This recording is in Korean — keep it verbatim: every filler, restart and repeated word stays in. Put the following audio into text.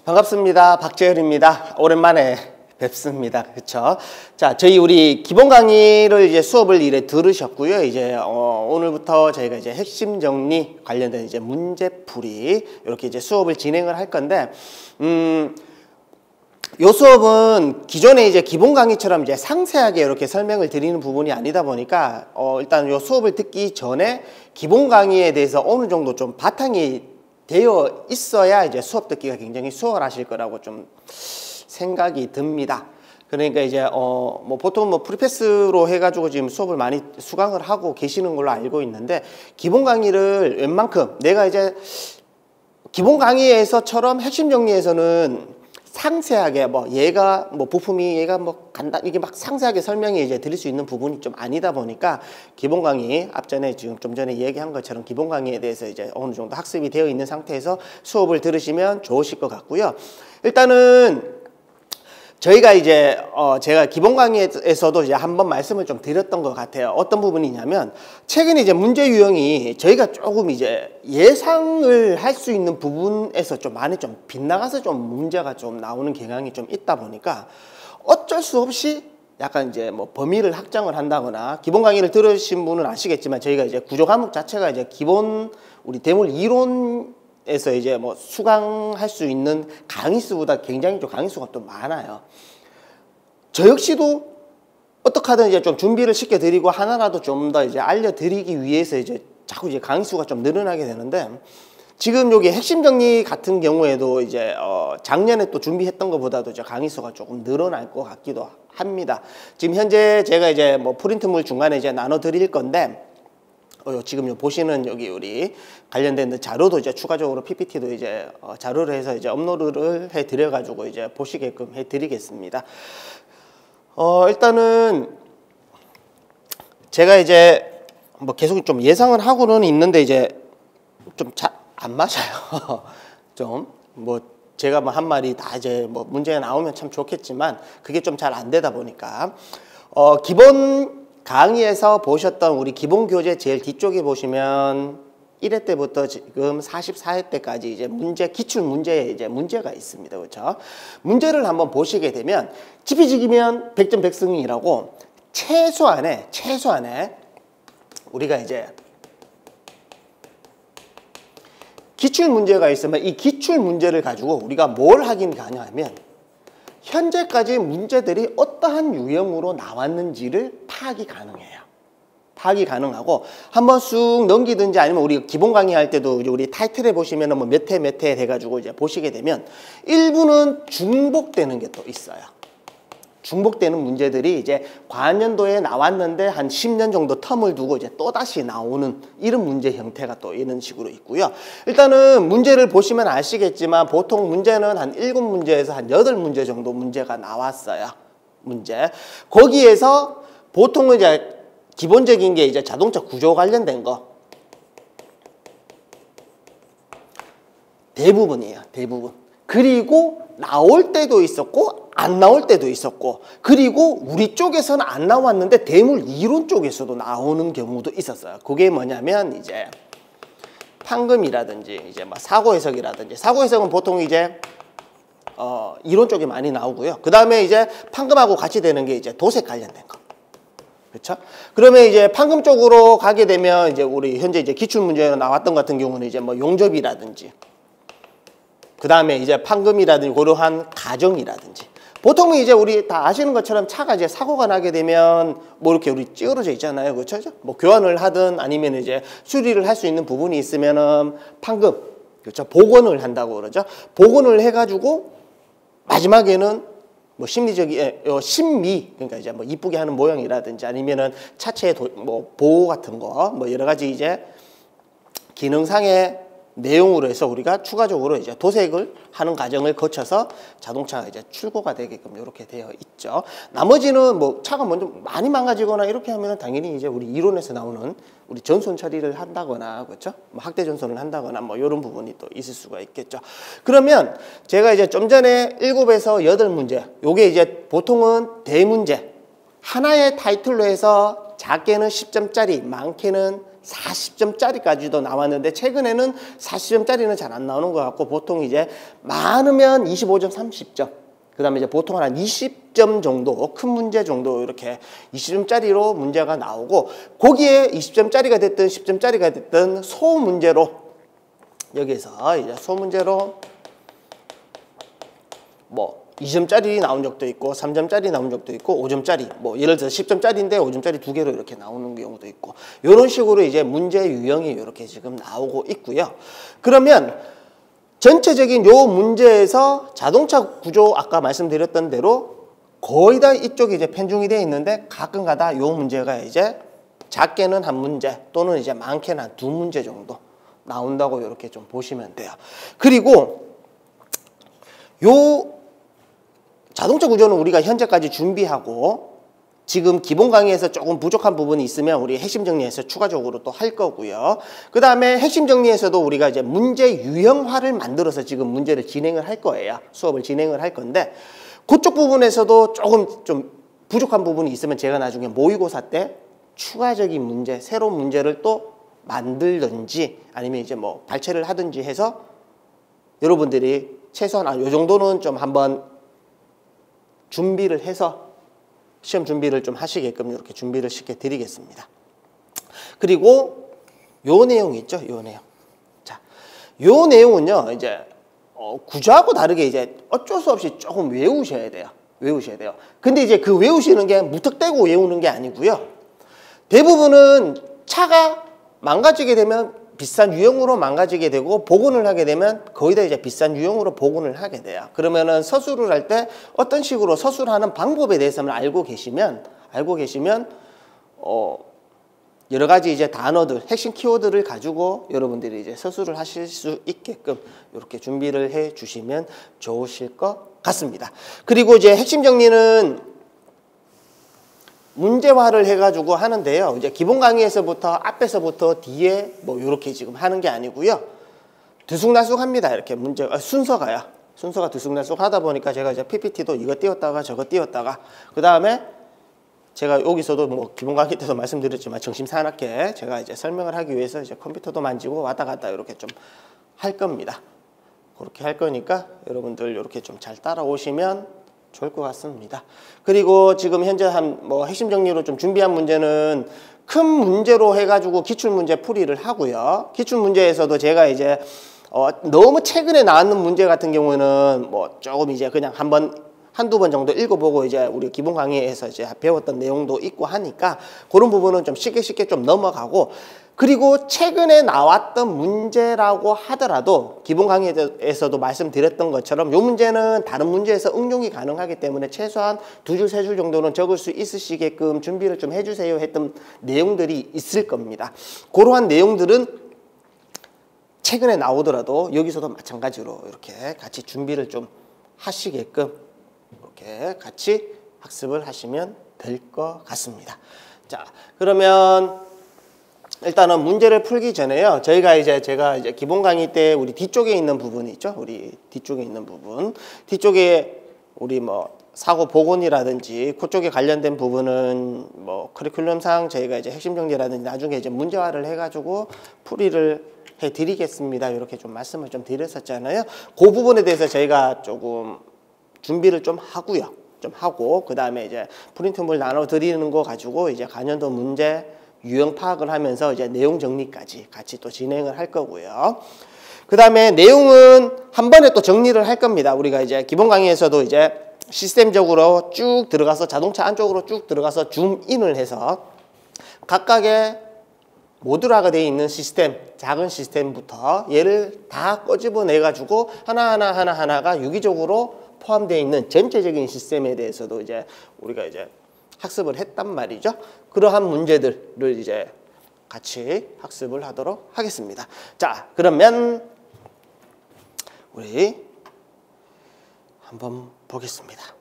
반갑습니다. 박재열입니다. 오랜만에 뵙습니다. 그렇죠? 자, 저희 우리 기본 강의를 이제 수업을 이래 들으셨고요. 이제 어, 오늘부터 저희가 이제 핵심 정리 관련된 이제 문제풀이 이렇게 이제 수업을 진행을 할 건데, 음, 요 수업은 기존에 이제 기본 강의처럼 이제 상세하게 이렇게 설명을 드리는 부분이 아니다 보니까 어, 일단 요 수업을 듣기 전에 기본 강의에 대해서 어느 정도 좀 바탕이 되어 있어야 이제 수업 듣기가 굉장히 수월하실 거라고 좀 생각이 듭니다. 그러니까 이제 어 뭐 보통 뭐 프리패스로 해가지고 지금 수업을 많이 수강을 하고 계시는 걸로 알고 있는데, 기본 강의를 웬만큼 내가 이제 기본 강의에서처럼 핵심 정리에서는 상세하게 뭐 얘가 뭐 부품이 얘가 뭐 간단 이게 막 상세하게 설명이 이제 드릴 수 있는 부분이 좀 아니다 보니까 기본 강의 앞전에 지금 좀 전에 얘기한 것처럼 기본 강의에 대해서 이제 어느 정도 학습이 되어 있는 상태에서 수업을 들으시면 좋으실 것 같고요. 일단은 저희가 이제 어 제가 기본 강의에서도 이제 한번 말씀을 좀 드렸던 것 같아요. 어떤 부분이냐면 최근에 이제 문제 유형이 저희가 조금 이제 예상을 할 수 있는 부분에서 좀 많이 좀 빗나가서 좀 문제가 좀 나오는 경향이 좀 있다 보니까 어쩔 수 없이 약간 이제 뭐 범위를 확장을 한다거나, 기본 강의를 들으신 분은 아시겠지만 저희가 이제 구조 과목 자체가 이제 기본 우리 대물 이론 에서 이제 뭐 수강할 수 있는 강의 수보다 굉장히 좀 강의 수가 또 많아요. 저 역시도 어떻게 하든 이제 좀 준비를 시켜드리고 하나라도 좀 더 이제 알려드리기 위해서 이제 자꾸 이제 강의 수가 좀 늘어나게 되는데, 지금 여기 핵심 정리 같은 경우에도 이제 어 작년에 또 준비했던 것보다도 이제 강의 수가 조금 늘어날 것 같기도 합니다. 지금 현재 제가 이제 뭐 프린트물 중간에 이제 나눠 드릴 건데, 어, 지금 보시는 여기 우리 관련된 자료도 이제 추가적으로 피피티도 이제 어, 자료를 해서 이제 업로드를 해 드려 가지고 이제 보시게끔 해 드리겠습니다. 어, 일단은 제가 이제 뭐 계속 좀 예상을 하고는 있는데 이제 좀 잘 안 맞아요. 좀 뭐 제가 뭐 한 말이 다 이제 뭐 문제가 나오면 참 좋겠지만 그게 좀 잘 안 되다 보니까 어, 기본 강의에서 보셨던 우리 기본 교재 제일 뒤쪽에 보시면 일 회 때부터 지금 사십사 회 때까지 이제 문제, 기출 문제에 이제 문제가 있습니다. 그렇죠? 문제를 한번 보시게 되면 지피지기면 백 점 백승이라고 최소한의, 최소한의 우리가 이제 기출 문제가 있으면 이 기출 문제를 가지고 우리가 뭘 하긴 가냐면 현재까지 문제들이 어떠한 유형으로 나왔는지를 파악이 가능해요. 파악이 가능하고 한번 쑥 넘기든지 아니면 우리 기본 강의할 때도 우리 타이틀에 보시면은 뭐 몇 회 몇 회 돼가지고 이제 보시게 되면 일부는 중복되는 게 또 있어요. 중복되는 문제들이 이제 과년도에 나왔는데 한 십 년 정도 텀을 두고 이제 또다시 나오는 이런 문제 형태가 또 이런 식으로 있고요. 일단은 문제를 보시면 아시겠지만 보통 문제는 한 일곱 문제에서 한 여덟 문제 정도 문제가 나왔어요. 문제. 거기에서 보통은 이제 기본적인 게 이제 자동차 구조 관련된 거. 대부분이에요. 대부분. 그리고 나올 때도 있었고 안 나올 때도 있었고, 그리고 우리 쪽에서는 안 나왔는데 대물 이론 쪽에서도 나오는 경우도 있었어요. 그게 뭐냐면 이제 판금이라든지 이제 뭐 사고 해석이라든지, 사고 해석은 보통 이제 어 이론 쪽에 많이 나오고요. 그 다음에 이제 판금하고 같이 되는 게 이제 도색 관련된 거. 그렇죠? 그러면 이제 판금 쪽으로 가게 되면 이제 우리 현재 이제 기출 문제로 나왔던 같은 경우는 이제 뭐 용접이라든지, 그 다음에 이제 판금이라든지 고려한 가정이라든지, 보통은 이제 우리 다 아시는 것처럼 차가 이제 사고가 나게 되면 뭐 이렇게 우리 찌그러져 있잖아요. 그렇죠? 뭐 교환을 하든 아니면 이제 수리를 할 수 있는 부분이 있으면은 판금, 그렇죠? 복원을 한다고 그러죠. 복원을 해가지고 마지막에는 뭐 심리적인 어, 심미, 그러니까 이제 뭐 이쁘게 하는 모양이라든지 아니면은 차체의 도, 뭐 보호 같은 거, 뭐 여러 가지 이제 기능상의 내용으로 해서 우리가 추가적으로 이제 도색을 하는 과정을 거쳐서 자동차가 이제 출고가 되게끔 이렇게 되어 있죠. 나머지는 뭐 차가 먼저 많이 망가지거나 이렇게 하면 당연히 이제 우리 이론에서 나오는 우리 전손 처리를 한다거나, 그렇죠? 뭐 학대 전손을 한다거나 뭐 이런 부분이 또 있을 수가 있겠죠. 그러면 제가 이제 좀 전에 일곱에서 여덟 문제, 요게 이제 보통은 대문제, 하나의 타이틀로 해서 작게는 십 점짜리, 많게는 사십 점짜리까지도 나왔는데 최근에는 사십 점짜리는 잘 안 나오는 것 같고 보통 이제 많으면 이십오 점, 삼십 점 그 다음에 이제 보통 한 이십 점 정도 큰 문제 정도 이렇게 이십 점짜리로 문제가 나오고 거기에 이십 점짜리가 됐든 십 점짜리가 됐든 소문제로 여기서 이제 소문제로 뭐 이 점짜리 나온 적도 있고 삼 점짜리 나온 적도 있고 오 점짜리 뭐 예를 들어 십 점짜리인데 오 점짜리 두 개로 이렇게 나오는 경우도 있고 이런 식으로 이제 문제 유형이 이렇게 지금 나오고 있고요. 그러면 전체적인 요 문제에서 자동차 구조 아까 말씀드렸던 대로 거의 다 이쪽이 이제 편중이 되어 있는데 가끔가다 요 문제가 이제 작게는 한 문제 또는 이제 많게는 한 두 문제 정도 나온다고 이렇게 좀 보시면 돼요. 그리고 요 자동차 구조는 우리가 현재까지 준비하고 지금 기본 강의에서 조금 부족한 부분이 있으면 우리 핵심 정리해서 추가적으로 또 할 거고요. 그 다음에 핵심 정리에서도 우리가 이제 문제 유형화를 만들어서 지금 문제를 진행을 할 거예요. 수업을 진행을 할 건데 그쪽 부분에서도 조금 좀 부족한 부분이 있으면 제가 나중에 모의고사 때 추가적인 문제, 새로운 문제를 또 만들든지 아니면 이제 뭐 발췌를 하든지 해서 여러분들이 최소한 아, 요 정도는 좀 한번 준비를 해서 시험 준비를 좀 하시게끔 이렇게 준비를 시켜 드리겠습니다. 그리고 요 내용 있죠? 요 내용. 자, 요 내용은요, 이제, 어, 구조하고 다르게 이제 어쩔 수 없이 조금 외우셔야 돼요. 외우셔야 돼요. 근데 이제 그 외우시는 게 무턱대고 외우는 게 아니고요. 대부분은 차가 망가지게 되면 비싼 유형으로 망가지게 되고 복원을 하게 되면 거의 다 이제 비싼 유형으로 복원을 하게 돼요. 그러면은 서술을 할 때 어떤 식으로 서술하는 방법에 대해서는 알고 계시면 알고 계시면 어 여러 가지 이제 단어들, 핵심 키워드를 가지고 여러분들이 이제 서술을 하실 수 있게끔 이렇게 준비를 해 주시면 좋으실 것 같습니다. 그리고 이제 핵심 정리는 문제화를 해가지고 하는데요. 이제 기본 강의에서부터 앞에서부터 뒤에 뭐 이렇게 지금 하는 게 아니고요. 들쑥날쑥합니다. 이렇게 문제 아, 순서가요. 순서가 들쑥날쑥 하다 보니까 제가 이제 피피티도 이거 띄웠다가 저거 띄웠다가 그 다음에 제가 여기서도 뭐 기본 강의 때도 말씀드렸지만 정신사납게 제가 이제 설명을 하기 위해서 이제 컴퓨터도 만지고 왔다 갔다 이렇게 좀 할 겁니다. 그렇게 할 거니까 여러분들 이렇게 좀 잘 따라오시면 좋을 것 같습니다. 그리고 지금 현재 한 뭐 핵심 정리로 좀 준비한 문제는 큰 문제로 해가지고 기출문제 풀이를 하고요. 기출문제에서도 제가 이제 어 너무 최근에 나왔는 문제 같은 경우는 뭐 조금 이제 그냥 한번 한두 번 정도 읽어보고 이제 우리 기본 강의에서 이제 배웠던 내용도 있고 하니까 그런 부분은 좀 쉽게 쉽게 좀 넘어가고 그리고 최근에 나왔던 문제라고 하더라도 기본 강의에서도 말씀드렸던 것처럼 이 문제는 다른 문제에서 응용이 가능하기 때문에 최소한 두 줄, 세 줄 정도는 적을 수 있으시게끔 준비를 좀 해주세요 했던 내용들이 있을 겁니다. 그러한 내용들은 최근에 나오더라도 여기서도 마찬가지로 이렇게 같이 준비를 좀 하시게끔 이렇게 같이 학습을 하시면 될 것 같습니다. 자, 그러면 일단은 문제를 풀기 전에요. 저희가 이제 제가 이제 기본 강의 때 우리 뒤쪽에 있는 부분이 있죠. 우리 뒤쪽에 있는 부분. 뒤쪽에 우리 뭐 사고 복원이라든지 그쪽에 관련된 부분은 뭐 커리큘럼상 저희가 이제 핵심 정리라든지 나중에 이제 문제화를 해가지고 풀이를 해 드리겠습니다. 이렇게 좀 말씀을 좀 드렸었잖아요. 그 부분에 대해서 저희가 조금 준비를 좀 하고요. 좀 하고 그 다음에 이제 프린트물 나눠 드리는 거 가지고 이제 관련도 문제 유형 파악을 하면서 이제 내용 정리까지 같이 또 진행을 할 거고요. 그 다음에 내용은 한 번에 또 정리를 할 겁니다. 우리가 이제 기본 강의에서도 이제 시스템적으로 쭉 들어가서 자동차 안쪽으로 쭉 들어가서 줌인을 해서 각각의 모듈화가 되어 있는 시스템, 작은 시스템부터 얘를 다 꺼집어내 가지고 하나하나 하나하나가 유기적으로 포함되어 있는 전체적인 시스템에 대해서도 이제 우리가 이제 학습을 했단 말이죠. 그러한 문제들을 이제 같이 학습을 하도록 하겠습니다. 자, 그러면 우리 한번 보겠습니다.